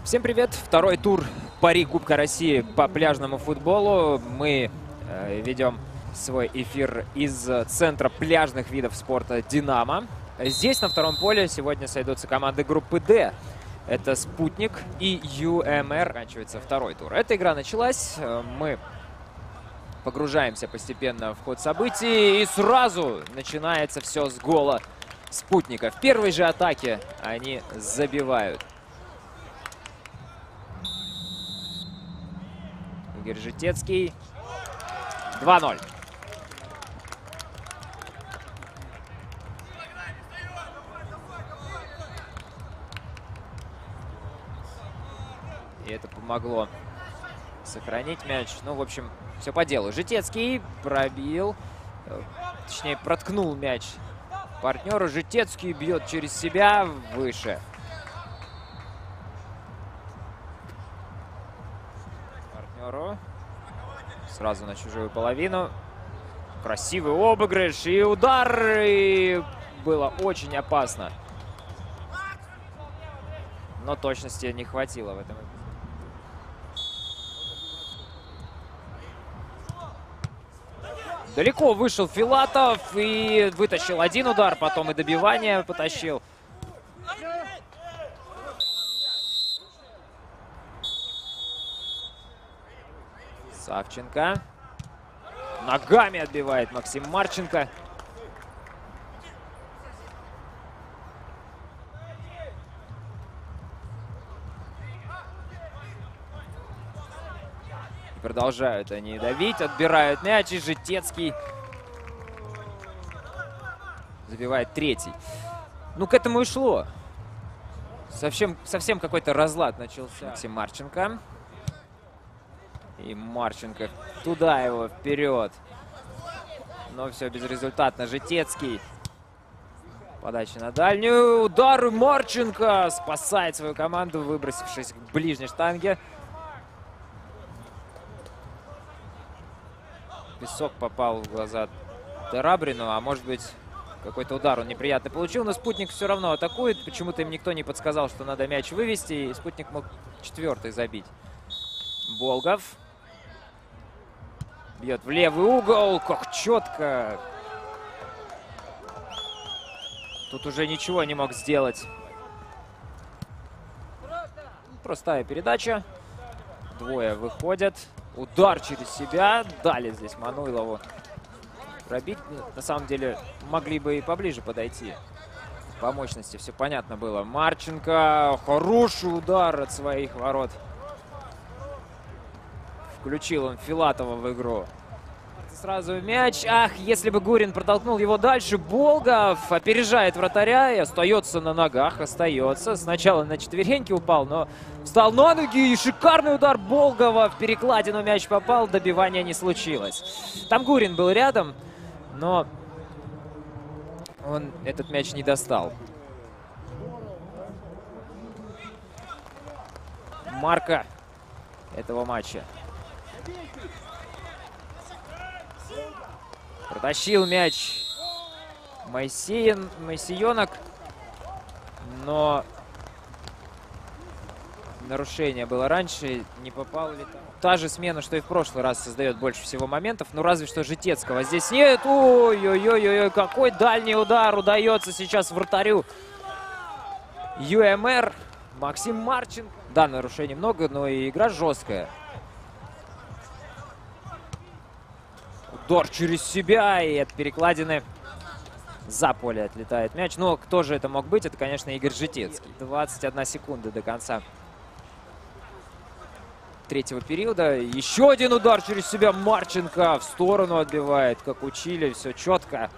Всем привет! Второй тур пари Кубка России по пляжному футболу. Мы ведем свой эфир из центра пляжных видов спорта «Динамо». Здесь, на втором поле, сегодня сойдутся команды группы «Д». Это «Спутник» и ЮМР. Заканчивается второй тур. Эта игра началась. Мы погружаемся постепенно в ход событий. И сразу начинается все с гола «Спутника». В первой же атаке они забивают. Игорь Житецкий. 2-0. И это помогло сохранить мяч. Ну, в общем, все по делу. Житецкий пробил, точнее, проткнул мяч партнеру. Житецкий бьет через себя выше. Партнеру. Сразу на чужую половину. Красивый обыгрыш и удар. И было очень опасно. Но точности не хватило в этом. Далеко вышел Филатов и вытащил один удар, потом и добивание потащил. Савченко. Ногами отбивает Максим Марченко. И продолжают они давить, отбирают мяч, и Житецкий забивает третий. Ну, к этому и шло. Совсем какой-то разлад начался. Максим Марченко. И Марченко туда его, вперед. Но все безрезультатно. Житецкий. Подача на дальнюю. Удар Марченко спасает свою команду, выбросившись к ближней штанге. Песок попал в глаза Тарабрину, а может быть какой-то удар он неприятный получил. Но Спутник все равно атакует. Почему-то им никто не подсказал, что надо мяч вывести. И Спутник мог четвертый забить. Болгов. Бьет в левый угол. Как четко. Тут уже ничего не мог сделать. Простая передача. Двое выходят. Удар через себя. Дали здесь Мануйлову пробить. На самом деле могли бы и поближе подойти. По мощности все понятно было. Марченко. Хороший удар от своих ворот. Включил он Филатова в игру. Сразу мяч. Ах, если бы Гурин протолкнул его дальше. Болгов опережает вратаря и остается на ногах. Остается. Сначала на четвереньки упал, но встал на ноги. И шикарный удар Болгова. В перекладину мяч попал. Добивания не случилось. Там Гурин был рядом, но он этот мяч не достал. Марка этого матча. Протащил мяч Моисеенок, но нарушение было раньше, не попал ли там. Та же смена, что и в прошлый раз, создает больше всего моментов, ну разве что Житецкого здесь нет. Ой-ой-ой, какой дальний удар удается сейчас вратарю ЮМР. Максим Марченко. Да, нарушений много, но и игра жесткая. Удар через себя, и от перекладины за поле отлетает мяч. Но кто же это мог быть? Это, конечно, Игорь Житецкий. 21 секунда до конца третьего периода. Еще один удар через себя. Марченко в сторону отбивает, как учили. Все четко.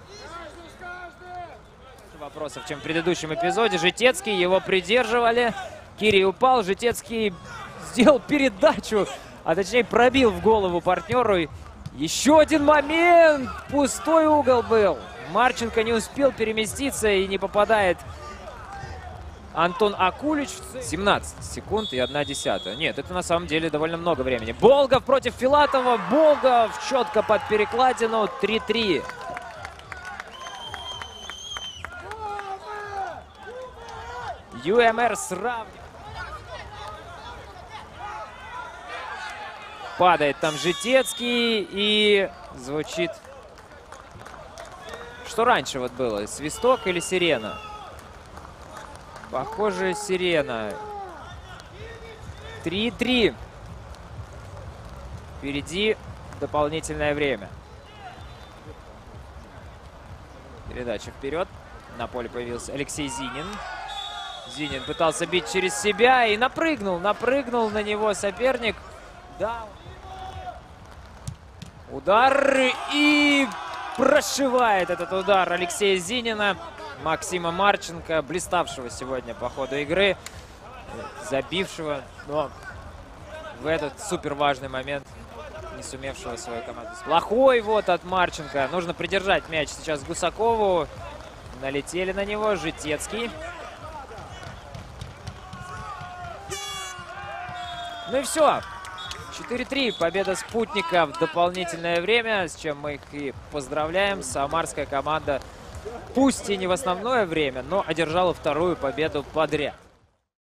Вопросов, чем в предыдущем эпизоде. Житецкий, его придерживали. Кири упал. Житецкий сделал передачу, а точнее пробил в голову партнеру. Еще один момент! Пустой угол был. Марченко не успел переместиться и не попадает Антон Акулич. 17 секунд и 1/10. Нет, это на самом деле довольно много времени. Болгов против Филатова. Болгов четко под перекладину. 3-3. ЮМР сравнивает. Падает там Житецкий и звучит... Что раньше вот было? Свисток или сирена? Похоже, сирена. 3-3. Впереди дополнительное время. Передача вперед. На поле появился Алексей Зинин. Зинин пытался бить через себя и напрыгнул. Напрыгнул на него соперник. Да. Удар и прошивает этот удар Алексея Зинина. Максима Марченко, блиставшего сегодня по ходу игры. Забившего, но в этот супер важный момент не сумевшего свою команду. Плохой вот от Марченко. Нужно придержать мяч сейчас Гусакову. Налетели на него. Житецкий. Ну и все. 4-3. Победа «Спутника» в дополнительное время, с чем мы их и поздравляем. Самарская команда, пусть и не в основное время, но одержала вторую победу подряд.